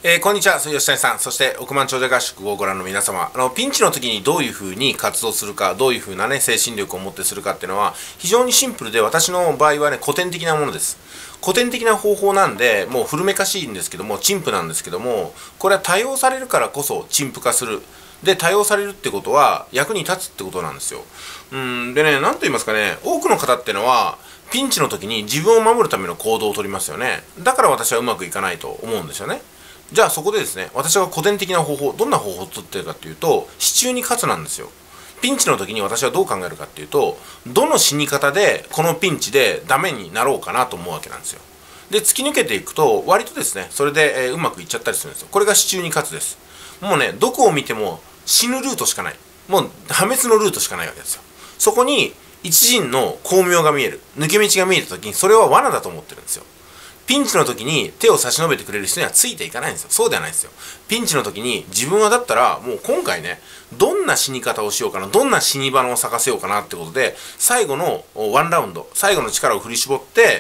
こんにちは、吉谷さん、そして億万長者合宿をご覧の皆様、ピンチの時にどういうふうに活動するか、どういうふうなね、精神力を持ってするかっていうのは、非常にシンプルで、私の場合はね、古典的なものです。古典的な方法なんで、もう古めかしいんですけども、陳腐なんですけども、これは多用されるからこそ陳腐化する。で、多用されるってことは、役に立つってことなんですよ。でね、なんと言いますかね、多くの方ってのは、ピンチの時に自分を守るための行動をとりますよね。だから私はうまくいかないと思うんですよね。じゃあそこでですね、私が古典的な方法、どんな方法をとっているかっていうと、死中に勝つなんですよ。ピンチの時に私はどう考えるかっていうと、どの死に方でこのピンチでダメになろうかなと思うわけなんですよ。で、突き抜けていくと、割とですね、それで、うまくいっちゃったりするんですよ。これが死中に勝つです。もうね、どこを見ても死ぬルートしかない。もう破滅のルートしかないわけですよ。そこに一陣の光明が見える。抜け道が見えた時に、それは罠だと思ってるんですよ。ピンチの時に手を差し伸べてくれる人にはついていかないんですよ。そうではないですよ。ピンチの時に自分はだったらもう今回ね、どんな死に方をしようかな、どんな死に場を咲かせようかなってことで、最後のワンラウンド、最後の力を振り絞って、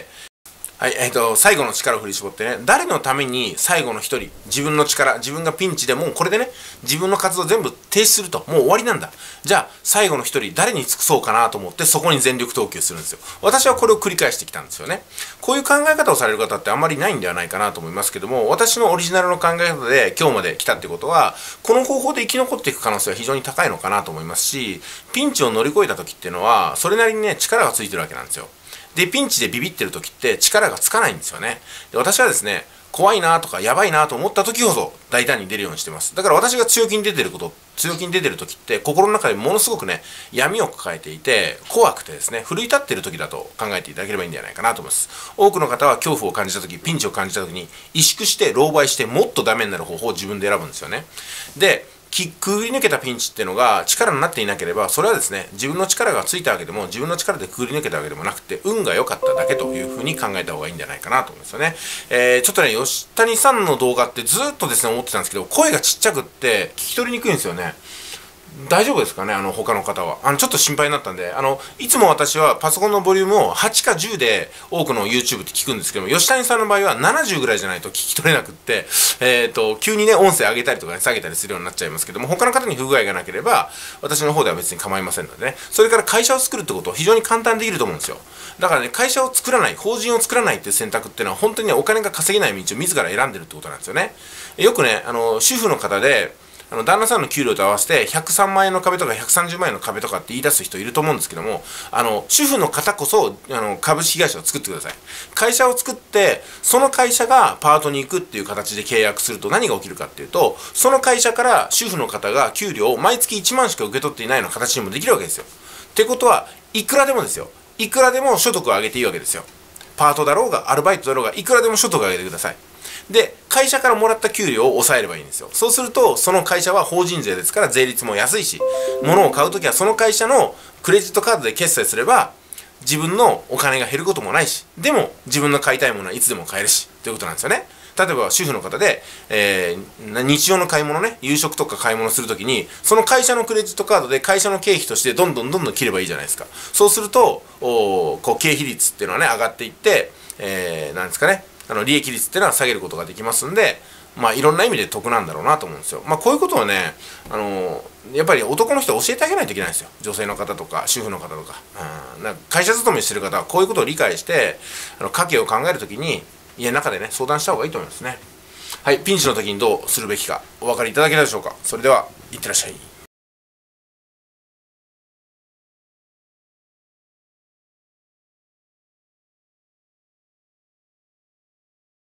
はい、最後の力を振り絞ってね、誰のために最後の一人、自分の力、自分がピンチでもうこれでね、自分の活動全部停止すると、もう終わりなんだ。じゃあ、最後の一人、誰に尽くそうかなと思って、そこに全力投球するんですよ。私はこれを繰り返してきたんですよね。こういう考え方をされる方ってあんまりないんではないかなと思いますけども、私のオリジナルの考え方で今日まで来たってことは、この方法で生き残っていく可能性は非常に高いのかなと思いますし、ピンチを乗り越えた時っていうのは、それなりにね、力がついてるわけなんですよ。で、ピンチでビビってる時って力がつかないんですよね。で、私はですね、怖いなとかやばいなと思った時ほど大胆に出るようにしてます。だから私が強気に出てる時って心の中でものすごくね、闇を抱えていて、怖くてですね、奮い立ってる時だと考えていただければいいんじゃないかなと思います。多くの方は恐怖を感じた時、ピンチを感じた時に萎縮して狼狽してもっとダメになる方法を自分で選ぶんですよね。で、くぐり抜けたピンチっていうのが力になっていなければ、それはですね、自分の力がついたわけでも、自分の力でくぐり抜けたわけでもなくて、運が良かっただけというふうに考えた方がいいんじゃないかなと思うんですよね。ちょっとね、吉谷さんの動画ってずっとですね、思ってたんですけど、声がちっちゃくって聞き取りにくいんですよね。大丈夫ですかね、他の方は。ちょっと心配になったんで、いつも私はパソコンのボリュームを8か10で多くの YouTube って聞くんですけども、吉谷さんの場合は70ぐらいじゃないと聞き取れなくって、急にね、音声上げたりとかね、下げたりするようになっちゃいますけども、他の方に不具合がなければ、私の方では別に構いませんのでね、それから会社を作るってことは非常に簡単できると思うんですよ。だからね、会社を作らない、法人を作らないっていう選択っていうのは、本当にね、お金が稼げない道を自ら選んでるってことなんですよね。よくね、主婦の方で、旦那さんの給料と合わせて103万円の壁とか130万円の壁とかって言い出す人いると思うんですけども、主婦の方こそ株式会社を作ってください。会社を作って、その会社がパートに行くっていう形で契約すると何が起きるかっていうと、その会社から主婦の方が給料を毎月1万しか受け取っていないような形にもできるわけですよ。ってことは、いくらでもですよ。いくらでも所得を上げていいわけですよ。パートだろうが、アルバイトだろうが、いくらでも所得を上げてください。で、会社からもらった給料を抑えればいいんですよ。そうすると、その会社は法人税ですから税率も安いし、物を買うときはその会社のクレジットカードで決済すれば、自分のお金が減ることもないし、でも自分の買いたいものはいつでも買えるし、ということなんですよね。例えば主婦の方で、日常の買い物ね、夕食とか買い物するときに、その会社のクレジットカードで会社の経費としてどんどん切ればいいじゃないですか。そうすると、こう経費率っていうのはね、上がっていって、なんですかね、利益率っていうのは下げることができますんで、まあいろんな意味で得なんだろうなと思うんですよ。まあこういうことをね、やっぱり男の人は教えてあげないといけないんですよ。女性の方とか主婦の方とか。なんか会社勤めしてる方はこういうことを理解して、家計を考えるときに家の中でね、相談した方がいいと思いますね。はい、ピンチの時にどうするべきかお分かりいただけたでしょうか。それでは、いってらっしゃい。